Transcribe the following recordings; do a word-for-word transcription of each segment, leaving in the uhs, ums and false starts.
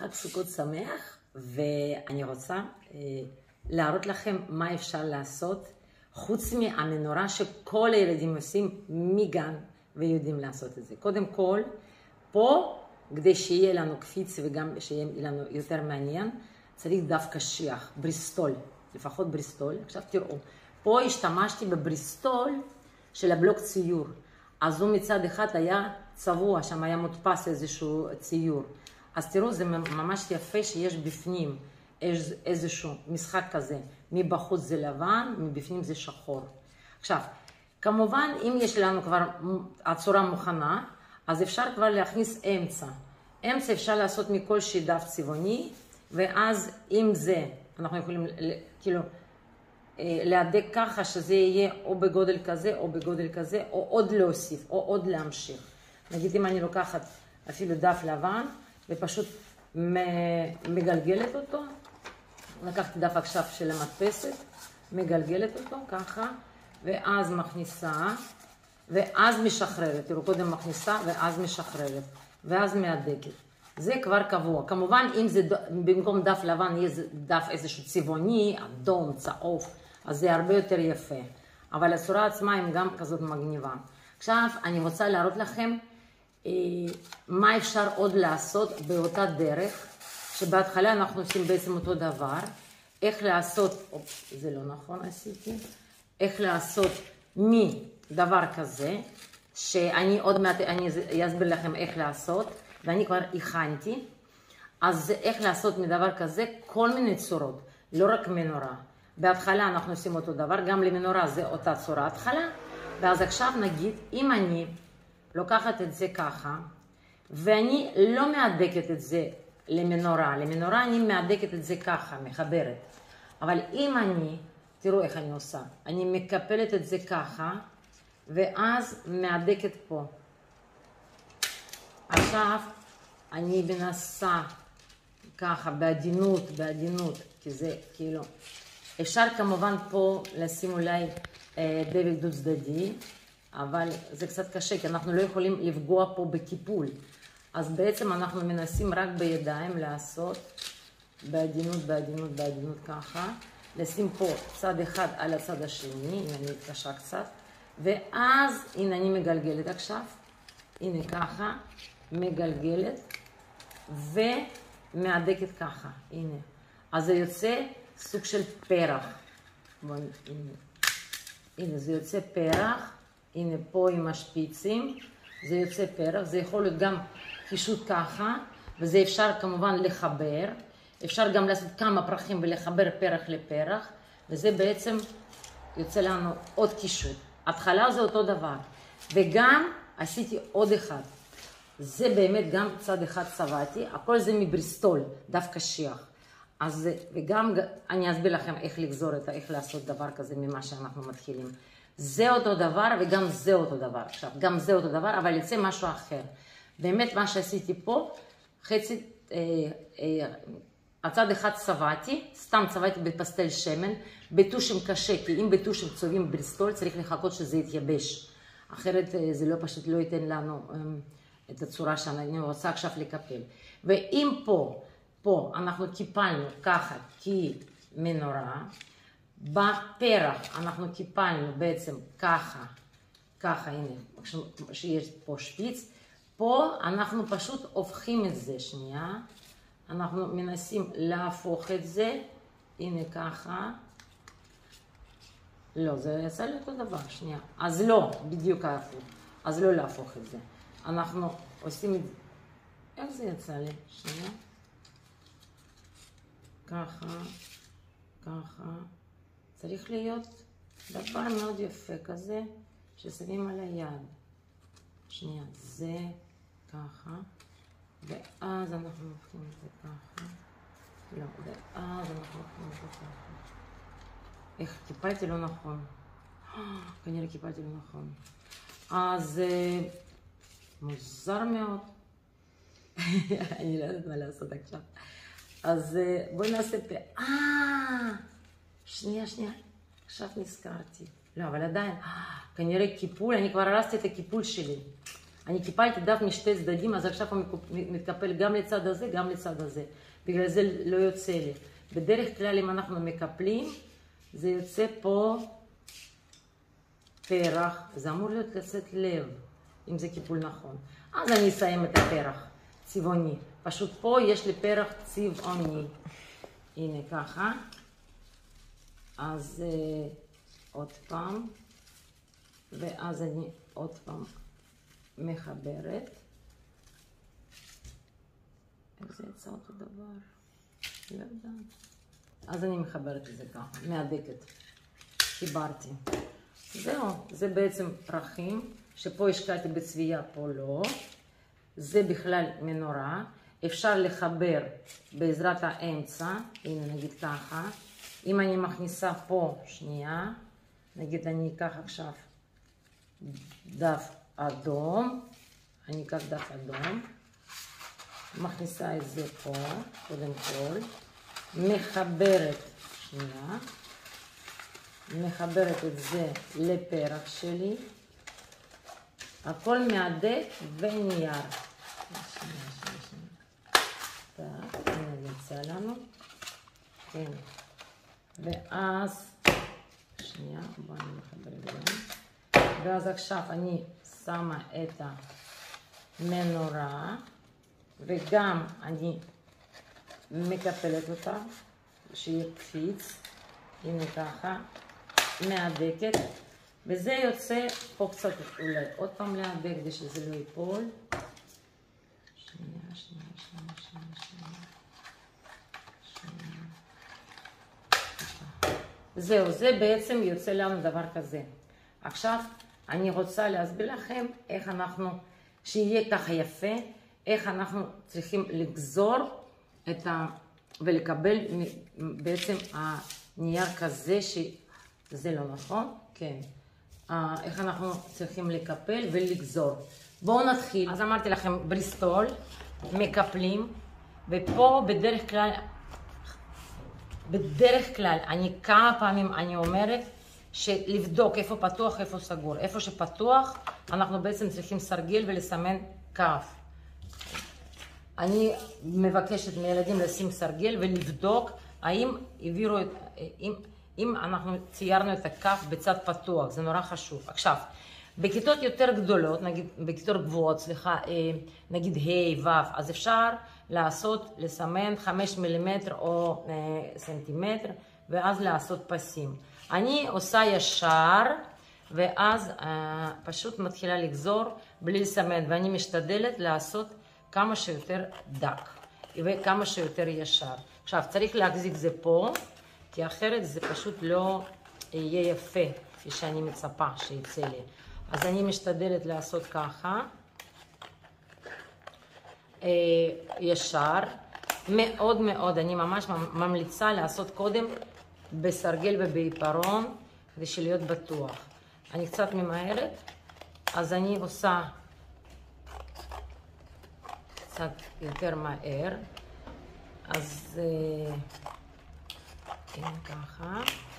חג סוכות שמח, ואני רוצה אה, להראות לכם מה אפשר לעשות, חוץ מהמנורה שכל הילדים עושים מגן ויודעים לעשות את זה. קודם כל, פה, כדי שיהיה לנו קפיץ וגם שיהיה לנו יותר מעניין, צריך דף קשיח, בריסטול, לפחות בריסטול. עכשיו תראו, פה השתמשתי בבריסטול של הבלוק ציור. אז הוא מצד אחד היה צבוע, שם היה מודפס איזשהו ציור. אז תראו, זה ממש יפה שיש בפנים איזשהו משחק כזה. מבחוץ זה לבן, מבפנים זה שחור. עכשיו, כמובן, אם יש לנו כבר הצורה מוכנה, אז אפשר כבר להכניס אמצע. אמצע אפשר לעשות מכל דף צבעוני, ואז עם זה אנחנו יכולים כאילו להדק ככה שזה יהיה או בגודל כזה או בגודל כזה, או עוד להוסיף, או עוד להמשיך. נגיד אם אני לוקחת אפילו דף לבן ופשוט מגלגלת אותו, לקחתי דף עכשיו של המדפסת, מגלגלת אותו ככה, ואז מכניסה, ואז משחררת. תראו, קודם מכניסה ואז משחררת, ואז מהדקת. זה כבר קבוע. כמובן, אם זה במקום דף לבן יהיה דף איזשהו צבעוני, אדום, צהוב, אז זה הרבה יותר יפה. אבל הצורה עצמה היא גם כזאת מגניבה. עכשיו, אני רוצה להראות לכם אה, מה אפשר עוד לעשות באותה דרך, שבהתחלה אנחנו עושים בעצם אותו דבר. איך לעשות, אופ, זה לא נכון עשיתי, איך לעשות מדבר כזה, שאני עוד מעט, אני אסביר לכם איך לעשות, ואני כבר הכנתי. אז איך לעשות מדבר כזה כל מיני צורות, לא רק מנורה. בהתחלה אנחנו עושים אותו דבר, גם למנורה זה אותה צורה התחלה, ואז עכשיו נגיד, אם אני לוקחת את זה ככה, ואני לא מהדקת את זה למנורה, למנורה אני מהדקת את זה ככה, מחברת. אבל אם אני, תראו איך אני עושה, אני מקפלת את זה ככה, ואז מהדקת פה. עכשיו אני מנסה ככה בעדינות, בעדינות, כי זה כאילו, אפשר כמובן פה לשים אולי אה, דבק דו צדדי, אבל זה קצת קשה, כי אנחנו לא יכולים לפגוע פה בטיפול. אז בעצם אנחנו מנסים רק בידיים לעשות בעדינות, בעדינות, בעדינות ככה, לשים פה צד אחד על הצד השני, הנה אני מתקשה קצת, ואז הנה אני מגלגלת עכשיו, הנה ככה, מגלגלת ומהדקת ככה, הנה. אז זה יוצא סוג של פרח. בוא, הנה. הנה, זה יוצא פרח, הנה פה עם השפיצים, זה יוצא פרח, זה יכול להיות גם קישוט ככה, וזה אפשר כמובן לחבר, אפשר גם לעשות כמה פרחים ולחבר פרח לפרח, וזה בעצם יוצא לנו עוד קישוט. התחלה זה אותו דבר, וגם עשיתי עוד אחד. זה באמת גם צד אחד צבעתי, הכל זה מבריסטול, דף קשיח. אז וגם אני אסביר לכם איך לגזור את, איך לעשות דבר כזה ממה שאנחנו מתחילים. זה אותו דבר וגם זה אותו דבר. עכשיו, גם זה אותו דבר, אבל יצא משהו אחר. באמת מה שעשיתי פה, חצי, אה, אה, הצד אחד צבעתי, סתם צבעתי בפסטל שמן, בטושים קשה, כי אם בטושים צובעים בריסטול, צריך לחכות שזה יתייבש. אחרת זה לא פשוט לא ייתן לנו אה, את הצורה שאני רוצה עכשיו לקפל. ואם פה, פה אנחנו קיפלנו ככה כמנורה, בפרח אנחנו קיפלנו בעצם ככה, ככה, הנה, שיש פה שפיץ, פה אנחנו פשוט הופכים את זה, שנייה, אנחנו מנסים להפוך את זה, הנה ככה, לא, זה יצא לי אותו דבר, שנייה, אז לא, בדיוק ההפוך, אז לא להפוך את זה, אנחנו עושים את זה, איך זה יצא לי, שנייה, ככה, ככה, צריך להיות דבר מאוד יפה כזה, ששמים על היד. שנייה, זה ככה, ואז אנחנו הופכים את זה ככה. לא, ואז אנחנו הופכים את זה ככה. איך, קיפלתי לא נכון. כנראה קיפלתי לא נכון. אז מוזר מאוד. אני לא יודעת מה לעשות עכשיו. אז בואי נעשה פה. אה! שנייה, שנייה. עכשיו נזכרתי. לא, אבל עדיין, כנראה קיפול, אני כבר הרסתי את הקיפול שלי. אני קיפלתי דף משתי צדדים, אז עכשיו הוא מתקפל גם לצד הזה, גם לצד הזה. בגלל זה לא יוצא לי. בדרך כלל אם אנחנו מקפלים, זה יוצא פה פרח, זה אמור להיות לצאת לב, אם זה קיפול נכון. אז אני אסיים את הפרח צבעוני. פשוט פה יש לי פרח צבעוני. הנה ככה. אז אה, עוד פעם. ואז אני עוד פעם מחברת. איך זה יצא אותו דבר? לא יודעת. אז אני מחברת את זה ככה, מהדקת. חיברתי. זהו, זה בעצם פרחים, שפה השקעתי בצביעה, פה לא. זה בכלל מנורה. אפשר לחבר בעזרת האמצע, הנה נגיד ככה. אם אני מכניסה פה, שנייה, נגיד אני אקח עכשיו דף אדום, אני אקח דף אדום, מכניסה את זה פה, קודם כל, מחברת, שנייה, מחברת את זה לפרח שלי, הכל מהדק ונייר. שנייה, שנייה, שנייה. טוב, הנה יצא לנו. כן. ואז, שנייה, בואו אני מחבר את זה. ואז עכשיו אני שמה את המנורה, וגם אני מקפלת אותה, שיהיה קפיץ, הנה ככה, מהדקת, וזה יוצא פה קצת אולי עוד פעם להדק, כדי שזה לא ייפול. שנייה, שנייה, שנייה, שנייה, שנייה. שנייה. זהו, זה בעצם יוצא לנו דבר כזה. עכשיו אני רוצה להסביר לכם איך אנחנו, שיהיה ככה יפה, איך אנחנו צריכים לגזור את ה... ולקבל בעצם הנייר כזה שזה לא נכון, כן. איך אנחנו צריכים לקפל ולגזור. בואו נתחיל. אז אמרתי לכם, בריסטול, מקפלים, ופה בדרך כלל, בדרך כלל, אני כמה פעמים אני אומרת, שלבדוק איפה פתוח, איפה סגור. איפה שפתוח, אנחנו בעצם צריכים סרגל ולסמן כף. אני מבקשת מילדים לשים סרגל ולבדוק האם העבירו את, אם, אם אנחנו ציירנו את הכף בצד פתוח, זה נורא חשוב. עכשיו, בכיתות יותר גדולות, נגיד, בכיתות גבוהות, סליחה, נגיד ה' ו', אז אפשר לעשות, לסמן חמישה מילימטר או סנטימטר, ואז לעשות פסים. אני עושה ישר, ואז אה, פשוט מתחילה לגזור בלי לסמן, ואני משתדלת לעשות כמה שיותר דק, וכמה שיותר ישר. עכשיו, צריך להחזיק זה פה, כי אחרת זה פשוט לא יהיה יפה, כפי שאני מצפה שיצא לי. אז אני משתדלת לעשות ככה, אה, ישר, מאוד מאוד, אני ממש ממליצה לעשות קודם, בסרגל ובעיפרון, כדי שלהיות בטוח. אני קצת ממהרת, אז אני עושה קצת יותר מהר. אז הנה ככה.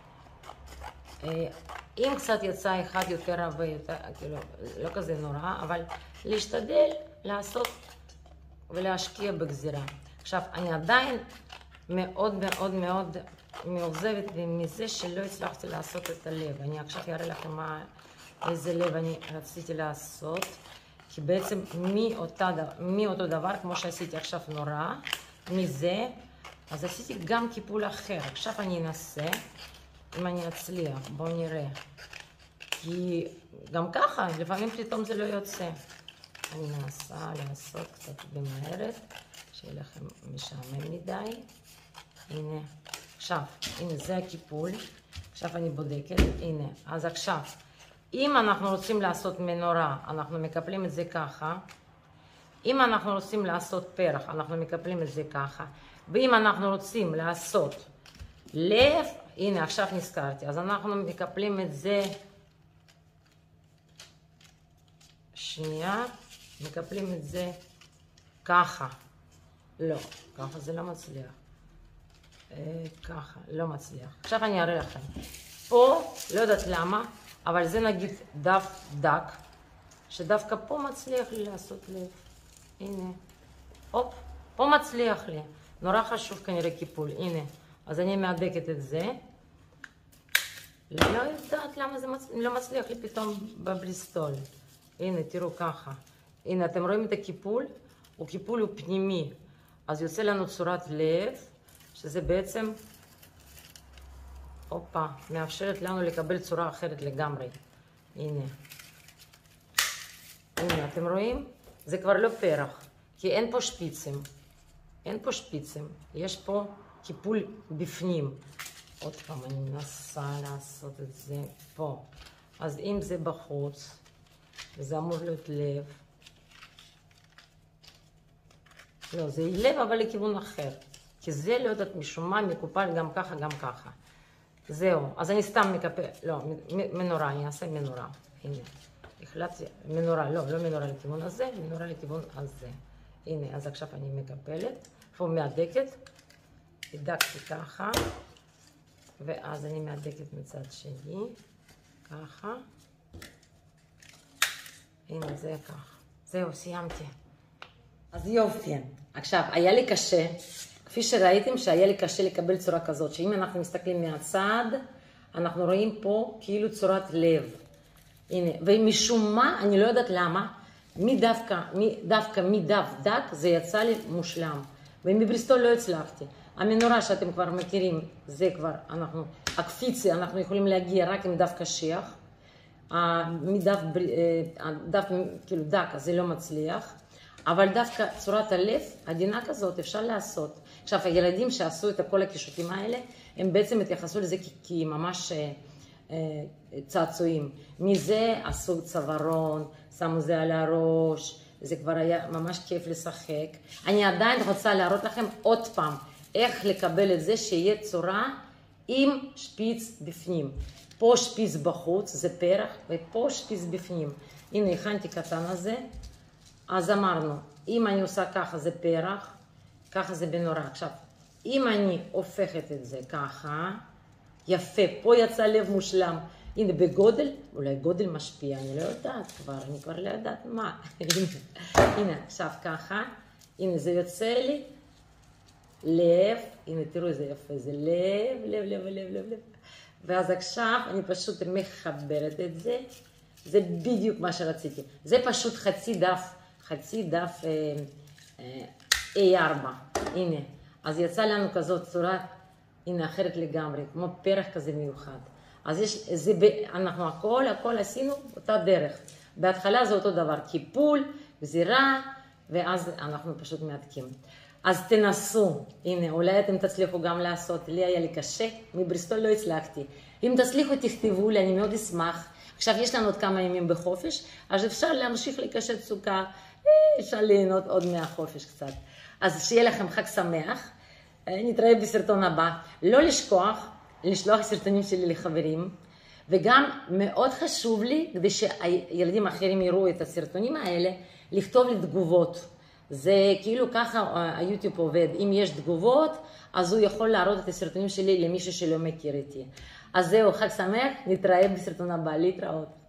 אם קצת יצא אחד יותר הרבה, יותר, כאילו, לא כזה נורא, אבל להשתדל לעשות ולהשקיע בגזירה. עכשיו, אני עדיין מאוד מאוד מאוד מאוכזבת מזה שלא הצלחתי לעשות את הלב. אני עכשיו אראה לכם מה, איזה לב אני רציתי לעשות. כי בעצם מאותה, מאותו דבר, כמו שעשיתי עכשיו נורא, מזה, אז עשיתי גם קיפול אחר. עכשיו אני אנסה, אם אני אצליח, בואו נראה. כי גם ככה, לפעמים פתאום זה לא יוצא. אני מנסה לעשות קצת במהרת, שיהיה לכם משעמם מדי. הנה. עכשיו, הנה זה הקיפול, עכשיו אני בודקת, הנה, אז עכשיו, אם אנחנו רוצים לעשות מנורה, אנחנו מקפלים את זה ככה, אם אנחנו רוצים לעשות פרח, אנחנו מקפלים את זה ככה, ואם אנחנו רוצים לעשות לב, הנה עכשיו נזכרתי, אז אנחנו מקפלים את זה, שנייה, מקפלים את זה ככה, לא, ככה זה לא מצליח. ככה, לא מצליח. עכשיו אני אראה לכם. פה, לא יודעת למה, אבל זה נגיד דף דק, שדווקא פה מצליח לי לעשות לב. הנה, הופ, פה מצליח לי. נורא חשוב כנראה קיפול, הנה. אז אני מהדקת את זה. לא יודעת למה זה מצ... לא מצליח לי פתאום בבריסטול. הנה, תראו ככה. הנה, אתם רואים את הקיפול? הוא קיפול הוא פנימי. אז יוצא לנו צורת לב, שזה בעצם, הופה, מאפשרת לנו לקבל צורה אחרת לגמרי. הנה. הנה, אתם רואים? זה כבר לא פרח, כי אין פה שפיצים. אין פה שפיצים. יש פה קיפול בפנים. עוד פעם, אני מנסה לעשות את זה פה. אז אם זה בחוץ, וזה אמור להיות לב, לא, זה לב אבל לכיוון אחר. כי זה לא יודעת משום מה, מקופל גם ככה, גם ככה. זהו, אז אני סתם מקפל, לא, מנורה, אני אעשה מנורה. הנה, החלטתי, מנורה, לא, לא מנורה לכיוון הזה, מנורה לכיוון הזה. הנה, אז עכשיו אני מקפלת, פה מהדקת, הדקתי ככה, ואז אני מהדקת מצד שני, ככה. הנה, זה ככה. זהו, סיימתי. אז יופי. עכשיו, היה לי קשה, כפי שראיתם שהיה לי קשה לקבל צורה כזאת, שאם אנחנו מסתכלים מהצד, אנחנו רואים פה כאילו צורת לב. הנה, ומשום מה, אני לא יודעת למה, מדווקא, דווקא מדף דק, זה יצא לי מושלם. ומבריסטול לא הצלחתי. המנורה שאתם כבר מכירים, זה כבר, אנחנו, הקפיצי, אנחנו יכולים להגיע רק עם דף קשיח. מדף, דף, כאילו דק, זה לא מצליח. אבל דווקא צורת הלב, עדינה כזאת, אפשר לעשות. עכשיו, הילדים שעשו את כל הקישוטים האלה, הם בעצם התייחסו לזה כממש צעצועים. מזה עשו צווארון, שמו זה על הראש, זה כבר היה ממש כיף לשחק. אני עדיין רוצה להראות לכם עוד פעם, איך לקבל את זה שיהיה צורה עם שפיץ בפנים. פה שפיץ בחוץ, זה פרח, ופה שפיץ בפנים. הנה, הכנתי קטן הזה. אז אמרנו, אם אני עושה ככה זה פרח, ככה זה בנורה. עכשיו, אם אני הופכת את זה ככה, יפה, פה יצא לב מושלם. הנה, בגודל, אולי גודל משפיע, אני לא יודעת כבר, אני כבר לא יודעת מה. הנה, עכשיו ככה, הנה זה יוצא לי, לב, הנה תראו איזה יפה, זה לב, לב, לב, לב, לב, לב. ואז עכשיו אני פשוט מחברת את זה, זה בדיוק מה שרציתי. זה פשוט חצי דף. חצי דף איי ארבע, הנה, אז יצא לנו כזאת צורה, הנה, אחרת לגמרי, כמו פרח כזה מיוחד. אז יש, זה, אנחנו הכל, הכל עשינו אותה דרך. בהתחלה זה אותו דבר, קיפול, גזירה, ואז אנחנו פשוט מעתקים. אז תנסו, הנה, אולי אתם תצליחו גם לעשות, לי היה לי קשה, מבריסטול לא הצלחתי. אם תצליחו, תכתבו לי, אני מאוד אשמח. עכשיו יש לנו עוד כמה ימים בחופש, אז אפשר להמשיך לקשט סוכה, אפשר ליהנות עוד מהחופש קצת. אז שיהיה לכם חג שמח, נתראה בסרטון הבא. לא לשכוח, לשלוח סרטונים שלי לחברים, וגם מאוד חשוב לי, כדי שהילדים אחרים יראו את הסרטונים האלה, לכתוב לי תגובות. זה כאילו ככה היוטיוב עובד, אם יש תגובות, אז הוא יכול להראות את הסרטונים שלי למישהו שלא מכיר איתי. אז זהו, חג שמח, נתראה בסרטון הבא, להתראות.